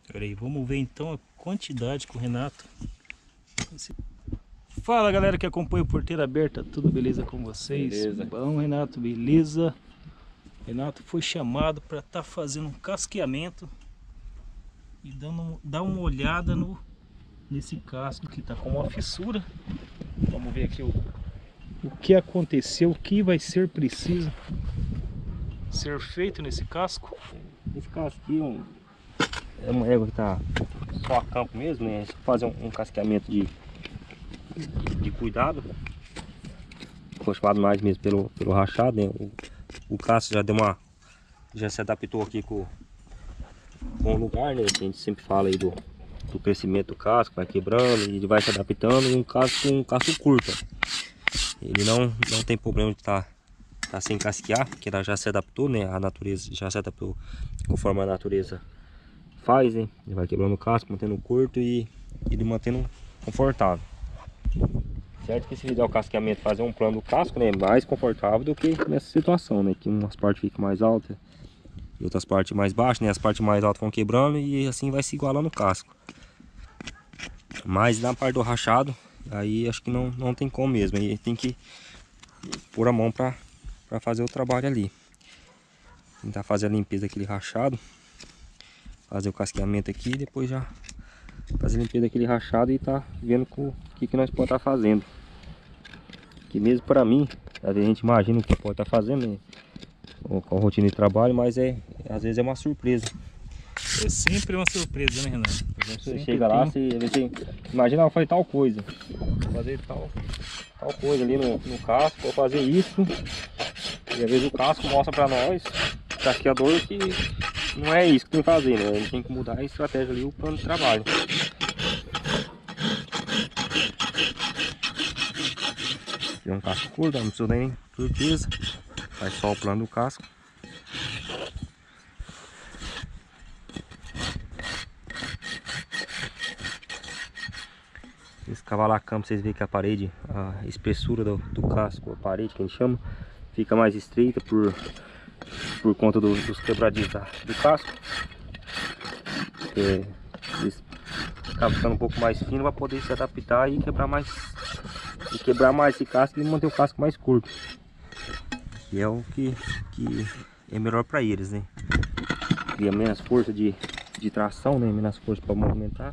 Pera aí, vamos ver então a quantidade que o Renato... Fala galera que acompanha o Porteira Aberta, tudo beleza com vocês? Beleza. Bom, Renato, beleza? Renato foi chamado para estar fazendo um casqueamento e dar uma olhada nesse casco que está com uma fissura. Vamos ver aqui o que aconteceu, o que vai ser preciso ser feito nesse casco. Esse casco aqui é uma égua que tá só a campo mesmo, né? Só fazer um casqueamento de cuidado. Foi chamado mais mesmo pelo rachado, né? O casco já se adaptou aqui com o lugar, né? A gente sempre fala aí do crescimento do casco, vai quebrando, ele vai se adaptando. E um casco curto, ele não tem problema de tá sem casquear, porque ela já se adaptou, né? A natureza já se adaptou conforme a natureza faz, hein? Ele vai quebrando o casco, mantendo curto e ele mantendo confortável. Certo que se fizer o casqueamento, fazer um plano do casco, né, mais confortável do que nessa situação, né, que umas partes ficam mais altas e outras partes mais baixas, né, as partes mais altas vão quebrando e assim vai se igualando o casco. Mas na parte do rachado, aí acho que não tem como mesmo, aí tem que pôr a mão para fazer o trabalho ali. Tentar fazer a limpeza daquele rachado, fazer o casqueamento aqui e depois já fazer a limpeza daquele rachado e tá vendo o que nós podemos estar fazendo. Que mesmo para mim, às vezes a gente imagina o que pode estar fazendo, né? Com a rotina de trabalho, mas às vezes é uma surpresa. É sempre uma surpresa, né, Renato? Você chega lá, você imagina, eu fazer tal coisa, vou fazer tal coisa ali no casco, vou fazer isso, e às vezes o casco mostra para nós, o casqueador, que não é isso que tem que fazer, né? A gente tem que mudar a estratégia ali, o plano de trabalho. É um casco curto, não precisa nem turquesa, faz só o plano do casco. Esse cavalar campo, vocês veem que a parede, a espessura do casco, a parede que a gente chama, fica mais estreita por conta dos quebradiços do casco. Eles acabam ficando um pouco mais fino para poder se adaptar e quebrar mais esse casco e manter o casco mais curto. E é o que é melhor para eles, né? Cria menos força de tração, né? Menos força para movimentar.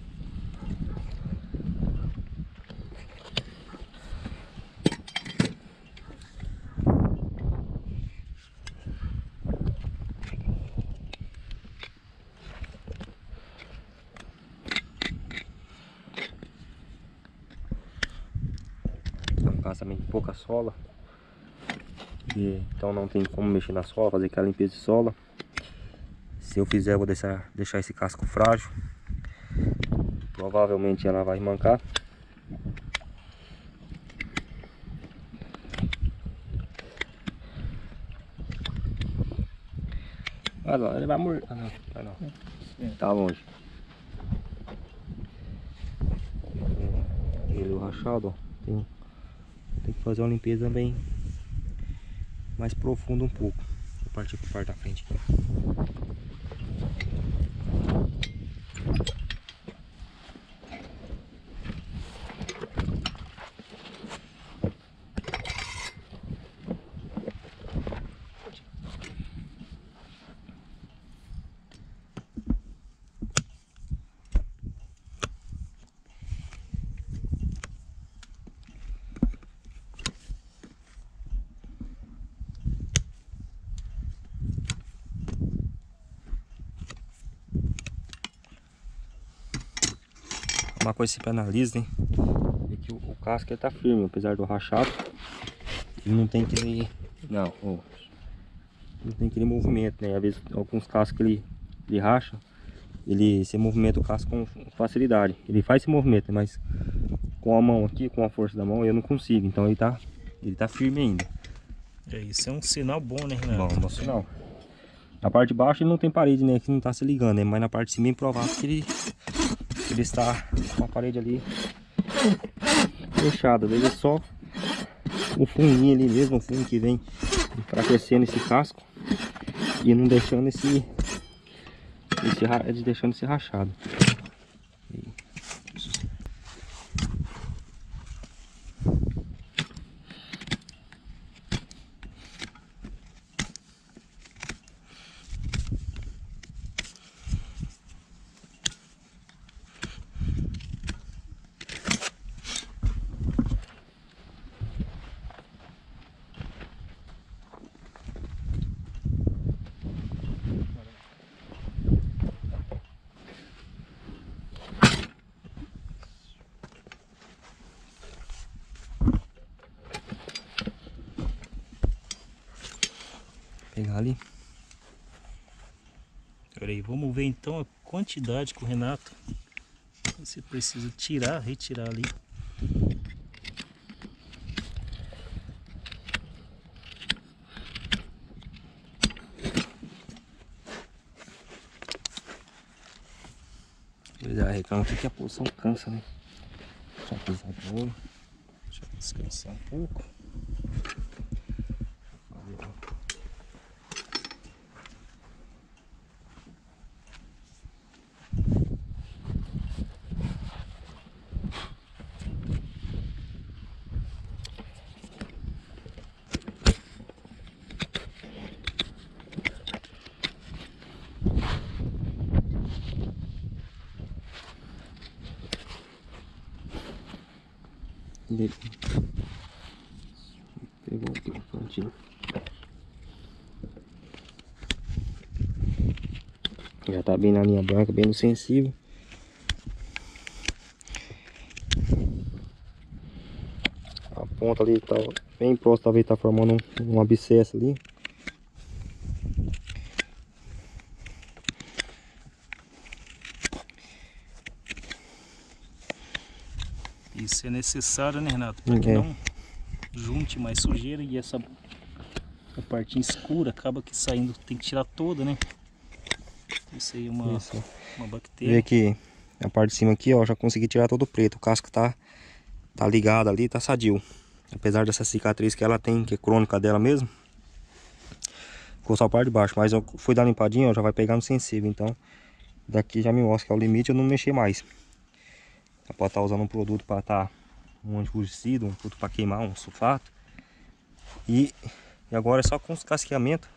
Também pouca sola, então não tem como mexer na sola, fazer aquela limpeza de sola. Se eu fizer, eu vou deixar esse casco frágil, provavelmente ela vai mancar. Ah, não, ele vai morrer. Ah, não, vai não. Tá longe. Ele o rachado, ó, tem que fazer uma limpeza bem mais profunda um pouco. Vou partir para a parte da frente aqui. Uma coisa que você analisa, hein? É que o casco ele tá firme, apesar do rachado. Ele não tem aquele... Não tem aquele movimento, né? Às vezes alguns cascos ele racha, você movimenta o casco com facilidade. Ele faz esse movimento, mas com a mão aqui, com a força da mão, eu não consigo. Então ele tá firme ainda. Isso é um sinal bom, né, Renato? Bom sinal. Na parte de baixo ele não tem parede, né? Que não tá se ligando, né? Mas na parte de cima é provável que ele está com a parede ali fechada. Ele é só o fundinho ali mesmo, o fundo que vem enfraquecendo esse casco e não deixando deixando esse rachado. Pegar ali. Peraí, vamos ver então a quantidade que o Renato, você precisa retirar ali. Ele já reclama que a posição cansa, né? Deixa eu pisar de novo. Deixa eu descansar um pouco. Ele pegou aqui um pontinho. Já tá bem na linha branca, bem no sensível. A ponta ali tá bem próxima, talvez tá formando um abscesso ali. Isso é necessário, né, Renato? Para que não junte mais sujeira e essa a parte escura acaba que saindo, tem que tirar toda, né? Isso aí é uma bactéria. Vê que a parte de cima aqui, ó, já consegui tirar todo o preto. O casco tá ligado ali, tá sadio. Apesar dessa cicatriz que ela tem, que é crônica dela mesmo. Ficou só a parte de baixo, mas eu fui dar uma limpadinha, ó, já vai pegar no sensível. Então, daqui já me mostra que é o limite, eu não mexer mais. Você pode estar usando um produto para estar um antifugicida, um produto para queimar, um sulfato. E agora é só com os casqueamentos,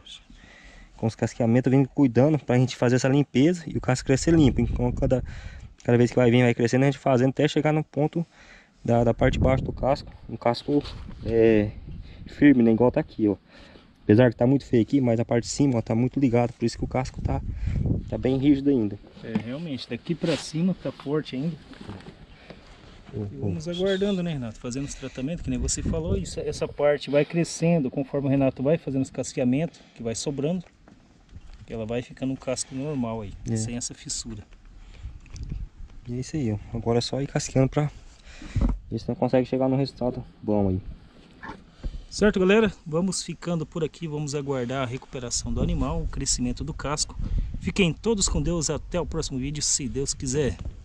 vem cuidando para a gente fazer essa limpeza e o casco crescer limpo. Então cada vez que vai crescendo, a gente fazendo até chegar no ponto da parte de baixo do casco. Um casco firme, né? Igual tá aqui, ó. Apesar que tá muito feio aqui, mas a parte de cima, ó, tá muito ligado, por isso que o casco tá bem rígido ainda. Realmente, daqui pra cima tá forte ainda. E vamos aguardando, né, Renato? Fazendo os tratamentos, que nem você falou, essa parte vai crescendo conforme o Renato vai fazendo os casqueamentos, que vai sobrando. Ela vai ficando um casco normal aí, sem essa fissura. E é isso aí, ó. Agora é só ir casqueando pra ver se não consegue chegar no resultado bom aí. Certo, galera? Vamos ficando por aqui, vamos aguardar a recuperação do animal, o crescimento do casco. Fiquem todos com Deus, até o próximo vídeo, se Deus quiser.